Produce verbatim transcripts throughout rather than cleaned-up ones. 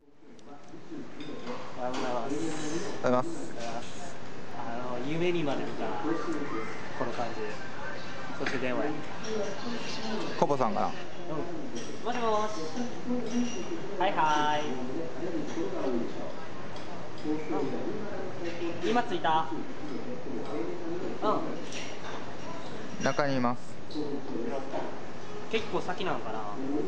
おはようございます。 おはようございます。 あの夢にまで見たこの感じ。そして電話や。 コポさんかな。 うん。もしもし。はいはい。うん、今着いた。うん。 中にいます。 結構先なのかな。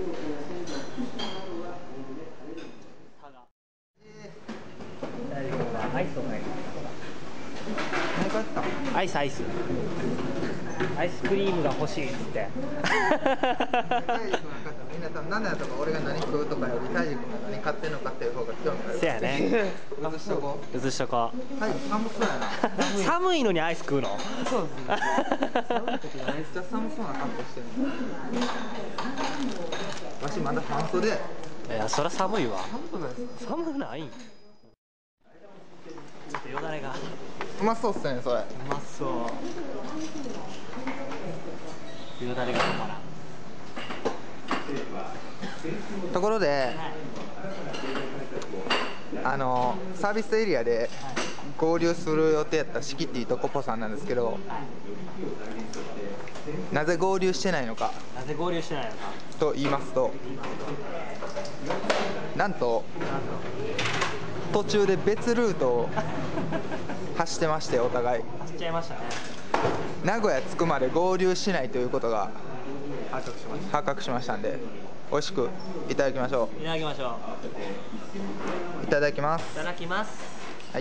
大丈夫はアイスとか何買った？ アイスアイスアイスクリームが欲しいっつってみんな多分何やとか俺が何食うとかより大樹君が何買ってんのかっていう方が興味ある。 せやね映しとこう。 映しとこう。 大樹寒そうやな。 寒いのにアイス食うの？ そうですね。寒い時にめっちゃ寒そうな格好してるの。わしまだ半袖。いや、そりゃ寒いわ。 寒くないですか？ 寒くない？ちょっとよだれが。 うまそうっすね、それ。 うまそう。よだれが止まらん。 ところで、 はい、 あのサービスエリアで合流する予定やったシキティとコポさんなんですけど、 はい、 なぜ合流してないのか。 なぜ合流してないのかと言いますと、なんと途中で別ルートを走ってまして、お互い走っちゃいましたね。 名古屋着くまで合流しないということが発覚しました。 発覚しましたんで、美味しくいただきましょいただきましょう。いただきます。 う。いただきます。 はい。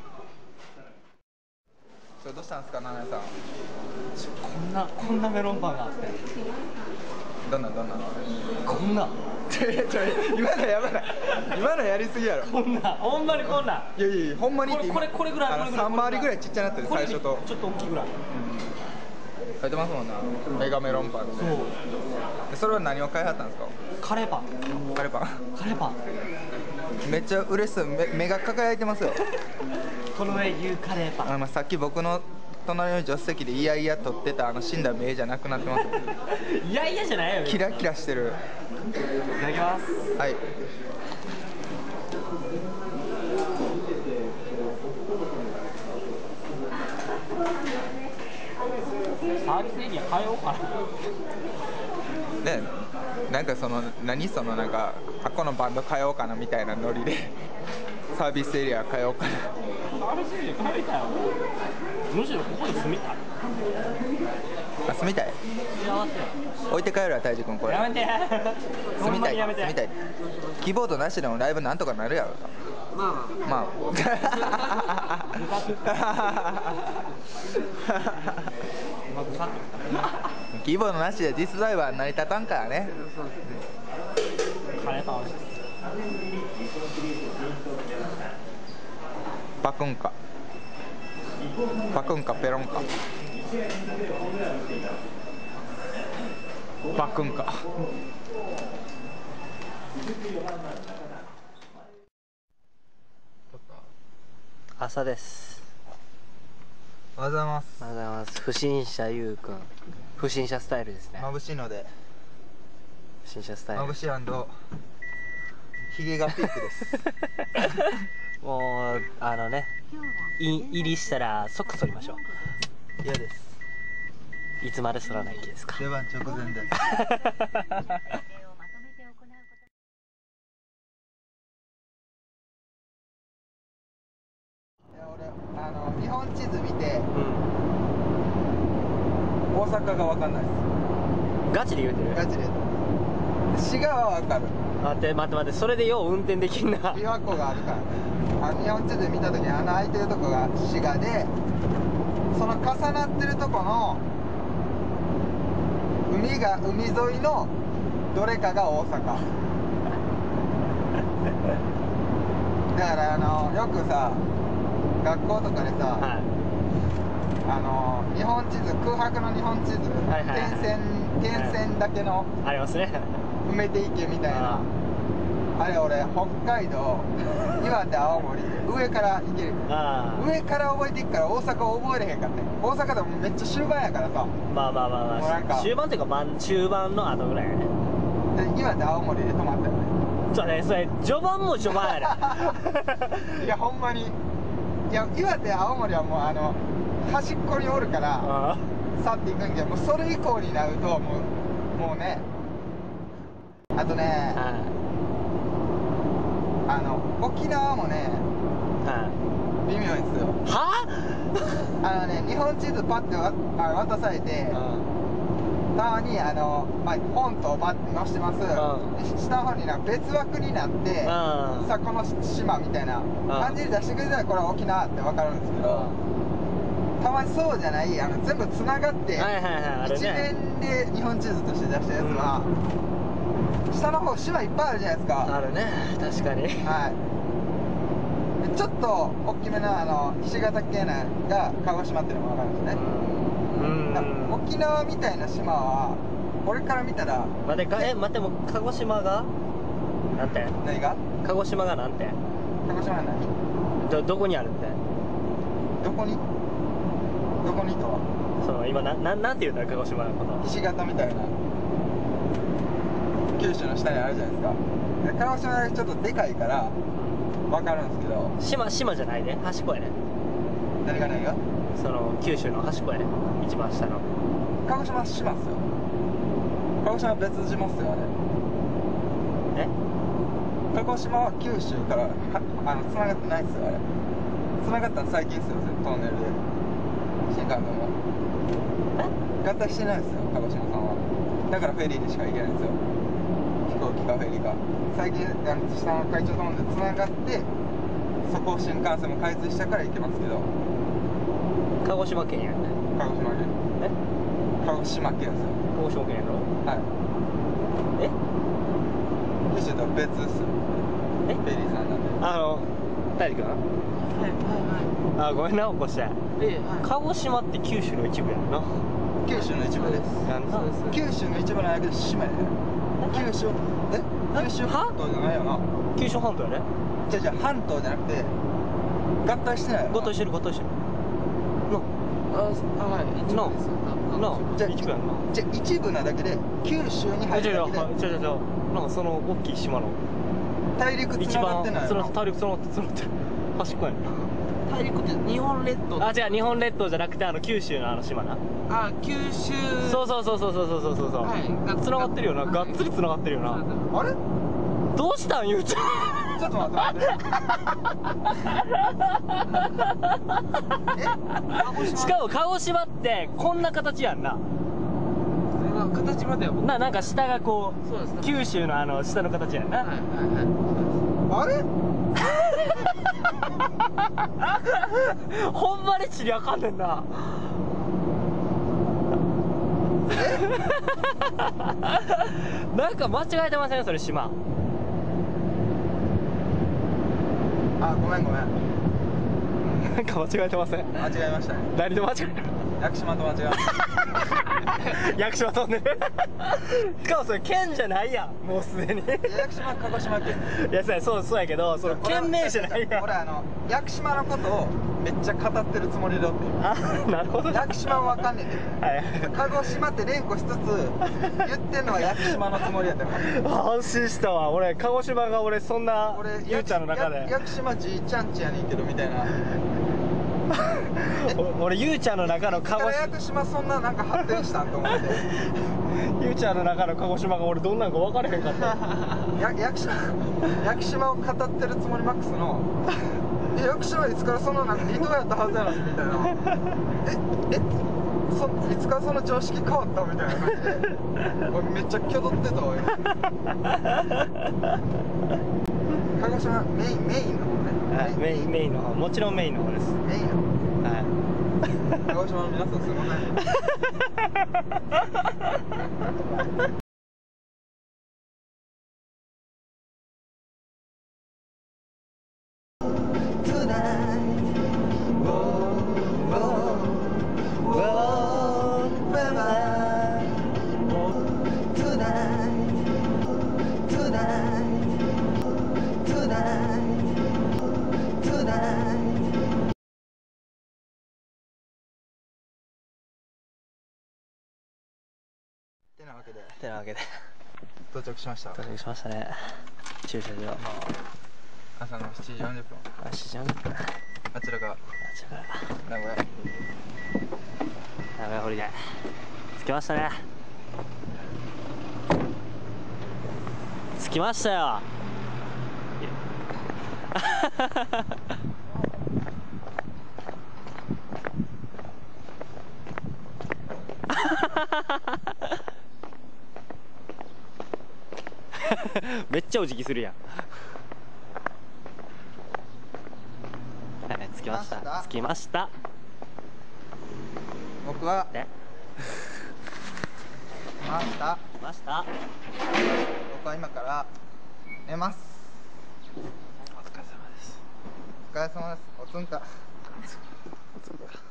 それどうしたんですか、ナナさん。 こんなこんなメロンパンがあって。 どんなどんな。 こんな。 ちょいちょい、今のやばない。今のやりすぎやろ。 こんな、ほんまにこんな。 いやいやいや、ほんまにって今。 これこれこれぐらい。 あの三回りぐらいちっちゃなってる、最初と。 ちょっと大きいぐらい。 書いてますもんな。メガメロンパンって。 そう。 でそれは何を買いはったんですか。 カレーパン。 カレーパン。 カレーパン。 めっちゃ嬉しそう。目目が輝いてますよ。 この上言うカレーパン。 あのさっき僕の隣の助手席でいやいや撮ってたあの死んだ目じゃなくなってます。 いやいやじゃないよ。 キラキラしてる。 いただきます。 はい。 サービスエリア変えようかな。ね、なんかその何そのなんかあこのバンド変えようかなみたいなノリでサービスエリア変えようかな。 サービスエリア変えたよ。むしろここに住みたい。 あ、住みたい。置いて帰るわ、大樹君これ。 やめて。 住みたい。住みたい。キーボードなしでもライブなんとかなるやろ。 まあまあ。 まあ。キーボードなしでディスライバー成り立たんからね。 カレーパン美味しい。 パクンカ。パクンカペロンカ。パクンカ。 朝です。 おはようございます。 おはようございます。不審者ゆうくん。不審者スタイルですね。 眩しいので。 不審者スタイル。 眩しい&ヒゲがピークです。 もうあのね、い入りしたら即剃りましょう。 嫌です。 いつまで剃らない気ですか。 出番直前で。いや俺あの日本地図見て、うん、大阪が分かんないです。 ガチで言うてる。 ガチで。滋賀は分かる。 待って待って待って、それでよう運転できんな。 琵琶湖があるからね。あの日本地図見た時に穴開いてるとこが滋賀で、その重なってるとこの海が海沿いのどれかが大阪。だからあのよくさ学校とかでさ、はい、あの日本地図、空白の日本地図、はいはいはい、点線点線だけの、 はい、ありますね。 埋めていけみたいな。あれ俺北海道、岩手、青森上から行ける。上から覚えていくから大阪覚えれへんかって。大阪でもめっちゃ終盤やからさ。 まあまあまあまあ。終盤っていうか、まあ、中盤の後ぐらいやね。 で岩手、青森で止まったよね。 ちょね、それ序盤も序盤やねいやほんまに、いや岩手青森はもうあの端っこにおるから去っていくんけど、もうそれ以降になるともうもうね、あとね、 はい、 あの沖縄もね、はい、微妙ですよ。 はあのね、日本地図パッてわあ渡されて、たまにあの、まあ、本島バッて載してます、で下の方になんか別枠になって、さあこの島みたいな感じで出してくれたらこれは沖縄って分かるんですけど、たまにそうじゃない、あの全部つながって一連で日本地図として出したやつは、うん、下の方島いっぱいあるじゃないですか。 あるね、確かに。はい、 ちょっと大きめのあのひし形系なが鹿児島っていうのも分かるんですね。うん、沖縄みたいな島は俺から見たら、 待ってか、え、待って、もう鹿児島がなんて、 何が鹿児島がなんて、 鹿児島は何、 ど、どこにあるって、 どこにどこにとは、 その今な、な、なんて言うんだ、鹿児島のこと、 ひし形みたいな九州の下にあるじゃないですか。で鹿児島がちょっとでかいから分かるんですけど、 島、島じゃないね、端っこやね。 何が何が、 その九州の端っこやね、一番下の。 鹿児島島っすよ。鹿児島は別島っすよあれ。 え、 鹿児島は九州からはあの繋がってないっすよあれ。繋がったの最近っすよ、トンネルで新幹線も合体してないっすよ鹿児島さんは。だからフェリーでしか行けないんですよ、飛行機かフェリーか。最近あの下の海上トンネルで繋がって、そこを新幹線も開通したから行けますけど。 鹿児島県やね。 鹿児島県、え、鹿児島県ですよ。 鹿児島県やろ。はい。え、 九州とは別っすよ。え、フェリーさんなんで。あの大輝くん、はいはいはい、あ、ごめんな起こして、え、はい、鹿児島って九州の一部やんな。 九州の一部です。九州の一部なんやけど島やね。九州、え、九州半島じゃないよな。 九州半島やね。 じゃじゃ半島じゃなくて合体してないよ。 合体してる合体してるの。あ、はい、一部ですよ。な、じゃ一部やんな。 じゃ一部なだけで九州に入るだけで。 じゃじゃじゃなんかその大きい島の大陸つながってないよな。 大陸つながってつながってる端っこやんな。 大陸って日本列島。 あ、違う、日本列島じゃなくてあの九州のあの島な。 あ、九州。 そうそうそうそうそうそうそうそうそう。はい。つながってるよな。がっつりつながってるよな。 あれ？ どうしたんゆうちゃん。 ちょっと待って待って。 え？しかも鹿児島ってこんな形やんな。 形まではな、なんか下がこう、そうですね、九州のあの下の形やんな。はいはいはい。あれ？ ほんまに地理あかんねんな。なんか間違えてませんそれ島。 あ、ごめんごめん。 なんか間違えてません。 間違えましたね。 何と間違えた？ 屋久島と間違えました。 屋久島飛んでる。しかもそれ県じゃないやん、もうすでに。 屋久島鹿児島県。 いや、そうそうやけど、その県名じゃないやん。 俺あの屋久島のことをめっちゃ語ってるつもりだって。 あ、なるほど。 屋久島は分かんねえけど、鹿児島って連呼しつつ言ってんのは屋久島のつもりやったから。 安心したわ。俺鹿児島が俺そんなゆうちゃんの中で。 屋久島じいちゃんちやねんけどみたいな。 俺ゆうちゃんの中の鹿児島。 屋久島そんななんか発展したんと思って。 ゆうちゃんの中の鹿児島が俺どんなんか分かれへんかった。 や屋久島屋久島を語ってるつもりマックスの。え、屋久島いつからそのなんか離島やったはずやのにみたいな。え、え、そいつからその常識変わったみたいな感じで俺めっちゃきょどってたわ今。鹿児島メインメインの方ね。 はい、メインメインの方、もちろんメインの方です。 メインの方。はい。鹿児島の皆さんすいません。てなわけで、 てなわけで到着しました。 到着しましたね。 駐車場。 朝のしちじよんじゅっぷん。 あ、しちじよんじゅっぷん。 あちらがあちら名古屋。 名古屋ホリデー。着きましたね。着きましたよ。めっちゃお辞儀するやん。はい、着きました。着きました。 僕はで、 来ました。 来ました。 僕は今から寝ます。 お疲れ様です。 お疲れ様です。おつんか。 おつんか。